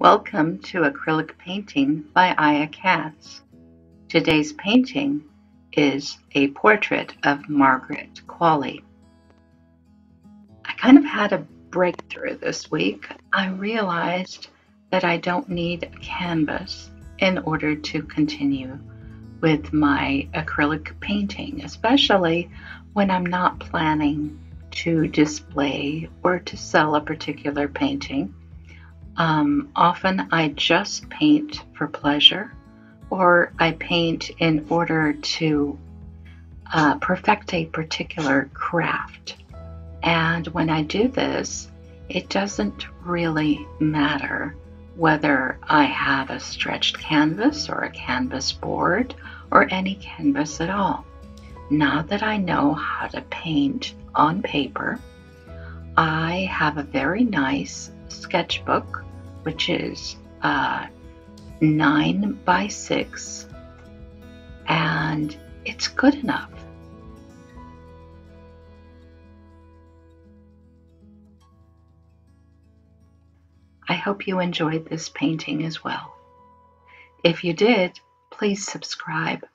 Welcome to Acrylic Painting by Aya Katz. Today's painting is a portrait of Margaret Qualley. I kind of had a breakthrough this week. I realized that I don't need a canvas in order to continue with my acrylic painting, especially when I'm not planning to display or to sell a particular painting. Often I just paint for pleasure, or I paint in order to perfect a particular craft. And when I do this, it doesn't really matter whether I have a stretched canvas or a canvas board or any canvas at all. Now that I know how to paint on paper, I have a very nice sketchbook, which is 9 by 6, and it's good enough. I hope you enjoyed this painting as well. If you did, please subscribe.